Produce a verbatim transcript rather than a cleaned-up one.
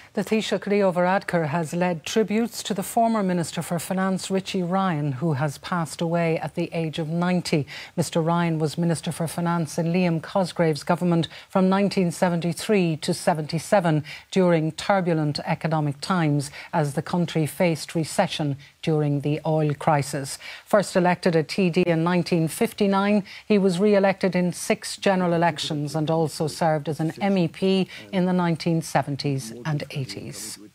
The Taoiseach Leo Varadkar has led tributes to the former Minister for Finance, Richie Ryan, who has passed away at the age of ninety. Mister Ryan was Minister for Finance in Liam Cosgrave's government from nineteen seventy-three to seventy-seven during turbulent economic times as the country faced recession during the oil crisis. First elected a T D in nineteen fifty-nine, he was re-elected in six general elections and also served as an M E P in the nineteen seventies and eighties.